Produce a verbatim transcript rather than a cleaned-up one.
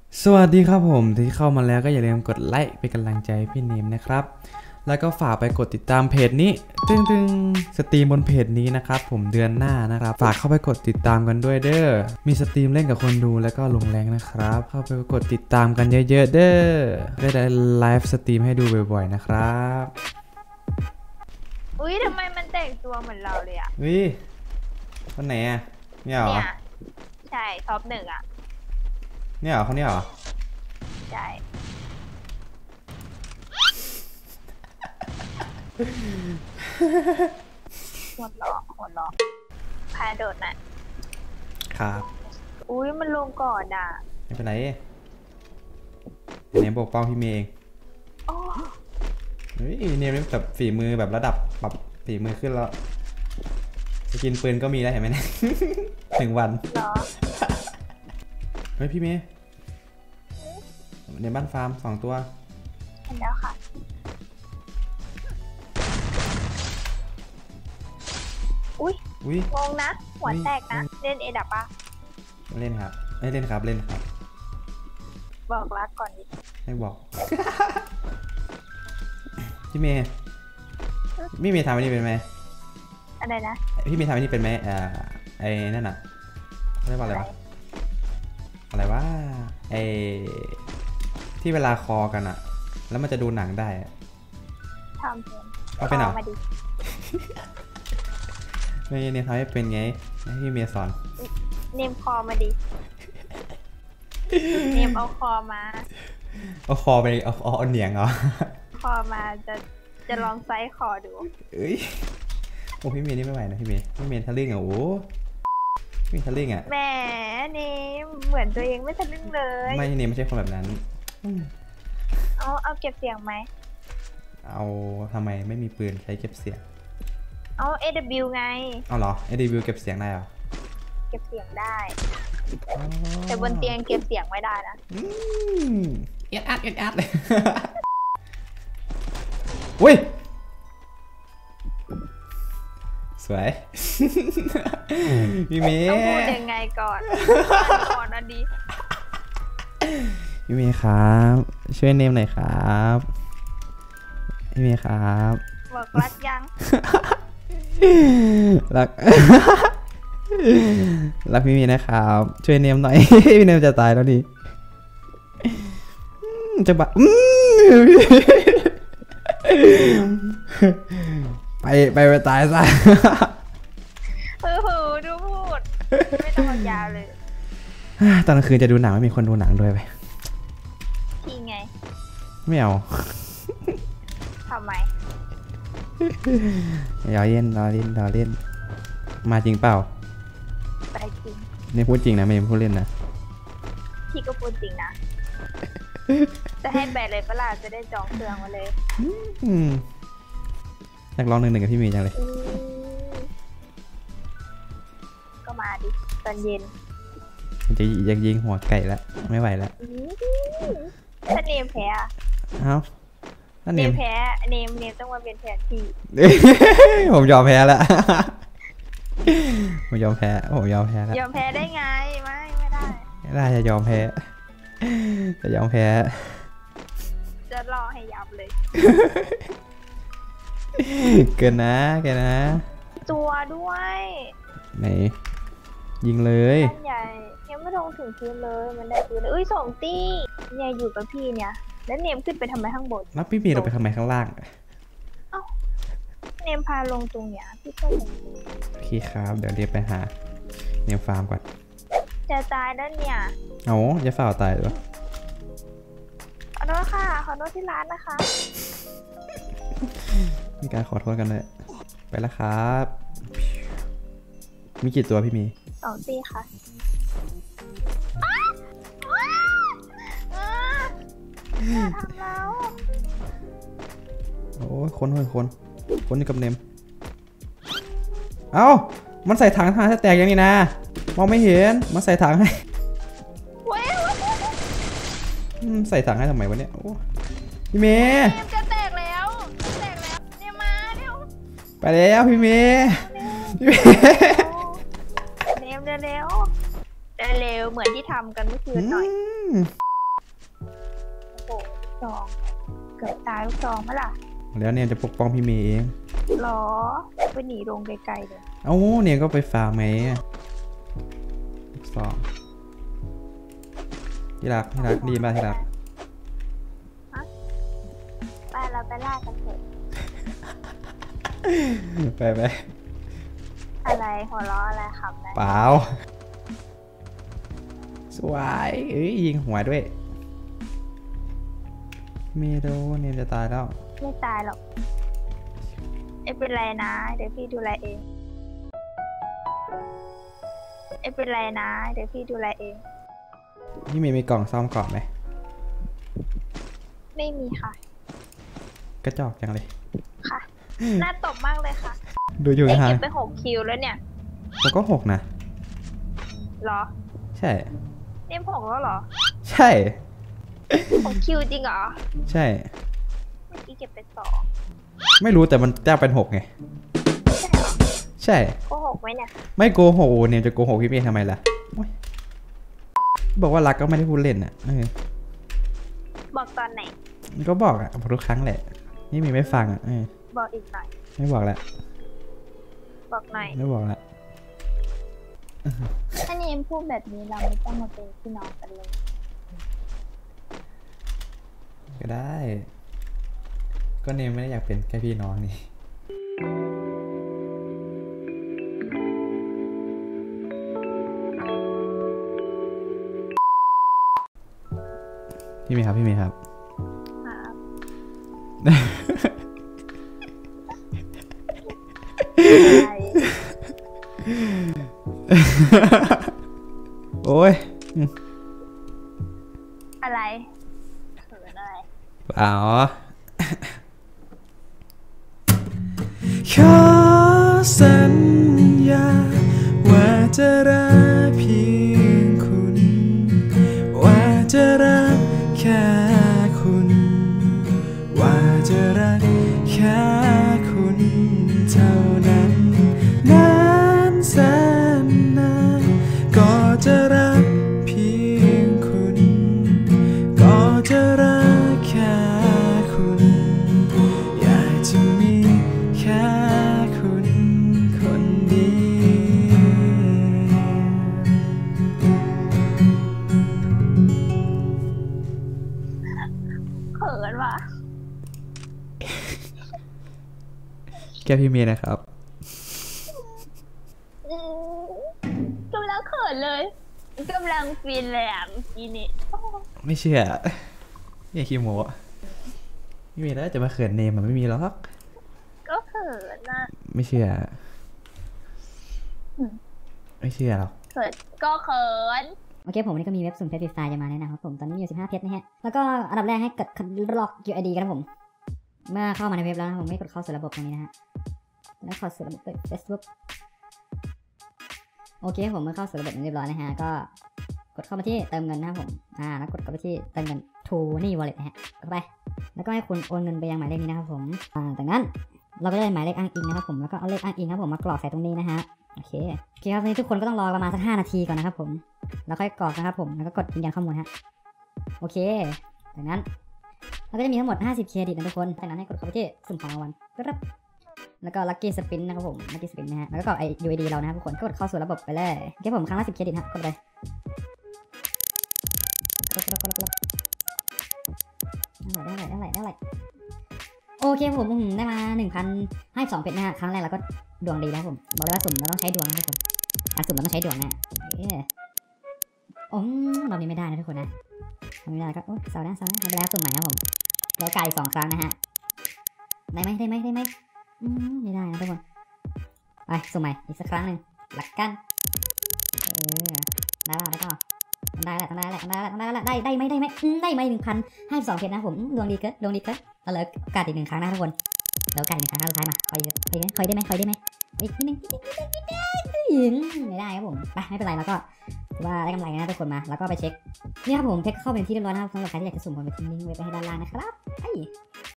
สวัสดีครับผมที่เข้ามาแล้วก็อย่าลืมกดไลค์เป็นกำลังใจพี่เนมนะครับแล้วก็ฝากไปกดติดตามเพจนี้ตึงตึงสตรีมบนเพจนี้นะครับผมเดือนหน้านะครับฝากเข้าไปกดติดตามกันด้วยเด้อมีสตรีมเล่นกับคนดูแล้วก็ลงแรงนะครับเข้าไปกดติดตามกันเยอะๆเด้อได้ได้ไลฟ์สตรีมให้ดูบ่อยๆนะครับอุ้ยทำไมมันแต่งตัวเหมือนเราเลยอ่ะวิคนไหนอ่ะเนี่ยเหรอเนี่ยใช่ท็อปหนึ่งอ่ะเนี่ยเหรอเขาเนี่ยเหรอใช่หัวล้อหัวล้อพาโดดน่ะครับอุ้ยมันลงก่อนอ่ะไม่เป็นไรเนมปกป้องพี่เมย์เองโอ้เฮ้ยเนมแบบฝีมือแบบระดับแบบฝีมือขึ้นแล้วสกินปืนก็มีแล้วเห็นไหมเนี่ยหนึ่งวันเหรอเฮ้ยพี่เมย์ในบ้านฟาร์มสองตัวเห็นแล้วค่ะอุ้ยอุ้ยงงนะหัวแตกนะเล่นเอดับปะเล่นครับไม่เล่นครับเล่นครับบอกรักก่อนดิไม่บอกพี่เมย์พี่เมย์ทำอันนี้เป็นไหมอะไรนะพี่เมย์ทำอันนี้เป็นไหมอ่าไอ้นั่นน่ะเรียกว่าอะไรวะอะไรวะไอ้ที่เวลาคอกันอะแล้วมันจะดูหนังได้ทำเป็นเอาเป็นเหรอมาดิไม่เนี่ยทำให้เป็นไงให้พี่เมย์สอนเนมคอมาดิเนมเอาคอมาเอาคอไปเอาเอาเหนียงเหรอคอมาจะจะลองไซส์คอดูเอ้ยโอ้พี่เมย์นี่ไม่ไหวนะพี่เมย์พี่เมย์ทะลึ่งอ่ะโอ้พี่ทะลึ่งอ่ะแหมเนมเหมือนตัวเองไม่ทะลึ่งเลยไม่เนมไม่ใช่คนแบบนั้นเอาเอาเก็บเสียงไหมเอาทำไมไม่มีปืนใช้เก็บเสียงเอา เอ ดับเบิลยู ไงเอาเหรอ เอ ดับเบิลยู เก็บเสียงได้เหรอเก็บเสียงได้แต่บนเตียงเก็บเสียงไม่ได้นะเอ็ดอัดเอ็ดอัดเลยอุ้ยสวยพี่เมย์ต้องพูดยังไงก่อนก่อนนะดีพี่เมย์ครับช่วยเนมหน่อยครับพี่เมย์ครับบอกรักยังรักรักพี่เมย์นะครับช่วยเนมหน่อยพี่เนมจะตายแล้วดิจะบะไปไปไปตายซะเออดูพูดไม่ต้องยาวเลยตอนกลางคืนจะดูหนังไม่มีคนดูหนังด้วยไปพี่ไงไม่เอาทำไมรอเล่นรอเล่นรอเล่นมาจริงเปล่าไปจริงนี่พูดจริงนะไม่พูดเล่นนะพี่ก็พูดจริงนะจะให้แบตเลยเปล่าจะได้จองเครื่องมาเลยอยากลองหนึ่งหนึ่งกับพี่มีจังเลยก็มาดิตอนเย็นจะอยากยิงหัวไก่แล้วไม่ไหวแล้วถ้าเนมแพ้เอ้าถ้าเนมแพ้เนมเนมต้องมาเป็นแพ้พี่ผมยอมแพ้แล้วผมยอมแพ้ผมยอมแพ้แล้วยอมแพ้ได้ไงไม่ไม่ได้ไม่ได้จะยอมแพ้จะยอมแพ้จะรอให้ยับเลยเกินนะเกินนะตัวด้วยไหนยิงเลยใหญ่ยังไม่ลงถึงพื้นเลยมันได้ปืนเลยอุ้ยสองตีเนี่ยอยู่กับพี่เนี่ยแล้วเนมขึ้นไปทำไมข้างบนแล้วพี่มีเราไปทำไมข้างล่างเอ้าเนมพาลงตรงเนี้ยพี่ก็ลงพี่ครับเดี๋ยวเดี๋ยวไปหาเนมฟาร์มก่อนจะตายแล้วเนี่ยเอาจะฝ่าตายเหรอขอโทษค่ะขอโทษที่ร้านนะคะมีการขอโทษกันเลยไปแล้วครับมีกี่ตัวพี่มีสองตีค่ะทำแล้วโอ้ยคนคนคนคนนี่กับเนมเอ้ามันใส่ถังทางจะแตกอย่างนี้นะมองไม่เห็นมันใส่ถังให้ใส่ถังให้ทำไมวะเนี่ยพี่เมย์จะแตกแล้วแตกแล้วเนี่ยมาเร็วไปแล้วพี่เมย์พี่เมย์เร็วเร็วเร็วเร็วเหมือนที่ทำกันเมื่อคืนหน่อยซองเกือบตายลูกซองมั้ยล่ะแล้วเนี่ยจะปกป้องพี่เมย์เองหรอไปหนีลงไกลๆเลยเอ้าเนี่ยก็ไปฟาร์มไหมลูกซองที่รักที่รักดีมากที่รักไปเราไปล่ากันเถอะไปไปอะไรหัวล้ออะไรครับนะเปล่าสวยเอ้ยยิงหัวด้วยเมโดเนี่ยจะตายแล้วไม่ตายหรอกไม่เป็นไรนะเดี๋ยวพี่ดูแลเองไม่เป็นไรนะเดี๋ยวพี่ดูแลเองพี่เมย์มีกล่องซ่อมกล่องไหมไม่มีค่ะกระจอกจังเลยค่ะน่าตบมากเลยค่ะดูอยู่นะฮะเก็บไปหกคิวแล้วเนี่ยผมก็หกนะหรอใช่เอ็มหกแล้วหรอใช่หกคิวจริงเหรอใช่เมื่อกี้เก็บไปสองไม่รู้แต่มันแจ้งเป็นหกไงใช่เหรอใช่โกหกไหมเนี่ยไม่โกหกเนี่ยจะโกหกพี่เมย์ทำไมล่ะบอกว่ารักก็ไม่ได้พูดเล่นอ่ะบอกตอนไหนก็บอกอ่ะบอกทุกครั้งแหละนี่มีไม่ฟังอ่ะบอกอีกหน่อยไม่บอกแล้วบอกหน่อยไม่บอกแล้วถ้าเนมพูดแบบนี้เราไม่ต้องมาเป็นพี่น้องกันเลยก็ได้ก็เนมไม่ได้อยากเป็นแค่พี่น้องนี่พี่เมย์ครับพี่เมย์ครับโอ้ยอะไรเขินอะไรเปล่าขอสัญญาว่าจะรักเพียงคุณว่าจะรักแค่คุณว่าจะรักแค่คุณเท่านั้นนานแสนนานก็จะรักเพียงคุณก็จะรักแค่คุณอยากจะมีแค่คุณคนเดียวเขินว่ะแกพี่เมย์นะครับกำลังเขินเลยกำลังฟินเลยอ่ะเมื่อกี้นี่ไม่เชื่ออย่าคิโมะไม่มีแล้วจะมาเขินเนมมันไม่มีหรอกก็เขินนะไม่เชื่อไม่เชื่อหรอกเขินก็เขินโอเคผมวันนี้ก็มีเว็บสุ่มเพชรฟรีไฟล์จะมาแนะนำครับผมตอนนี้มีอยู่สิบห้าเพชรนะฮะแล้วก็อันดับแรกให้กดล็อก ยู ไอ ดี กันครับผมเมื่อเข้ามาในเว็บแล้วผมไม่กดเข้าสู่ระบบตรงนี้นะฮะแล้วเข้าสู่ระบบเฟซบุ๊กโอเคผมเมื่อเข้าสู่ระบบเรียบร้อยนะฮะก็กดเข้ามาที่เติมเงินนะครับผมอ่าแล้วกดเข้าไปที่เติมเงิน ทู นี่ Wallet นะฮะเข้าไปแล้วก็ให้คุณโอนเงินไปยังหมายเลขนี้นะครับผมอ่าจากนั้นเราก็ได้หมายเลขอ้างอิงนะครับผมแล้วก็เอาเลขอ้างอิงครับผมมากรอกใส่ตรงนี้นะฮะโอเคโอเคครับนี้ทุกคนก็ต้องรอประมาณสักห้านาทีก่อนนะครับผมแล้วค่อยกรอกนะครับผมแล้วก็กดยืนยันข้อมูลฮะโอเคจากนั้นเราก็จะมีทั้งหมดห้าสิบเครดิตนะทุกคนจากนั้นให้กดเข้าไปที่สุ่มของรางวัลครับแล้วก็ลัคกี้สปินนะครับผมลัคกี้สปินนะฮะแล้วก็ไอ ยู ไอ ดี เรานะครับทุกคนกดเข้าสู่ระบบไปเลยโอเคผมครั้งละสิบเครดิตฮะกดไปกดกดกดกดได้ไหลได้ไหลได้ไหลโอเคผมได้มา หนึ่งพันห้าสิบสอง เพชรนะฮะครั้งแรกเราก็ดวงดีแล้วผมบอกเลยว่าสุ่มเราต้องใช้ดวงนะทุกคนการสุ่มเราต้องใช้ดวงนะเออโอ้เรานี้ไม่ได้นะทุกคนนะทำไม่ได้ก็โอ้เสาร์หน้าเสาร์หน้าไม่เป็นไรสุ่มใหม่นะผมแล้วไก่สองครั้งนะฮะได้ไหมได้ไหมได้ไหมอืมไม่ได้นะทุกคนไปสุ่มใหม่อีกสักครั้งหนึ่งหลักกันเออได้ป่ะได้ป่ะได้แหละได้แหละได้แหละได้แหละได้ได้ไหมได้ไหมได้ไหมหนึ่งพันห้าสิบสองเพชรนะผมดวงดีเกินดวงดีเกินเอาเลยโอกาสอีกหนึ่งครั้งนะทุกคนเดี๋ยวโอกาสอีกหนึ่งครั้งสุดท้ายมาคอยคอยคอยได้ไหมคอยได้ไหมอีกนิดนึงไม่ได้ครับผมไปไม่เป็นไรแล้วก็ถือว่าได้กำไรนะทุกคนมาแล้วก็ไปเช็คนี่ครับผมเพชรเข้าเป็นที่เรียบร้อยนะครับสำหรับใครที่อยากจะสุ่มผมไปทิ้งลิงก์ไว้ให้ด้านล่างนะครับไอ้